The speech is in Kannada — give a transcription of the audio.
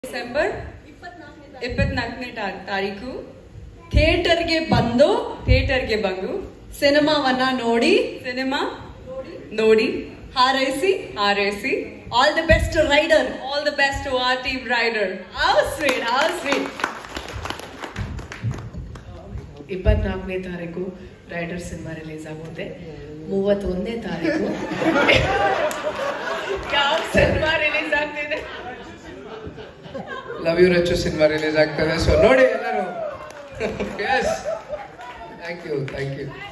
ಡಿಸೆಂಬರ್ 24ನೇ ತಾರೀಕು ಥಿಯೇಟರ್ಗೆ ಬಂದು ಸಿನಿಮಾವನ್ನ ನೋಡಿ ಹಾರೈಸಿ all the best Rider, all the best to our team Rider. How sweet. 24ನೇ ತಾರೀಕು ರೈಡರ್ ಸಿನಿಮಾ ರಿಲೀಸ್ ಆಗುತ್ತೆ. 31ನೇ ತಾರೀಕು ಯಾವ ಸಿನಿಮಾ ರಿಲೀಸ್ ಆಗ್ತಿದೆ? Love you Rachchu cinema release ಆಗ್ತದೆ. ಸೊ ನೋಡಿ ಎಲ್ಲರೂ. Thank you.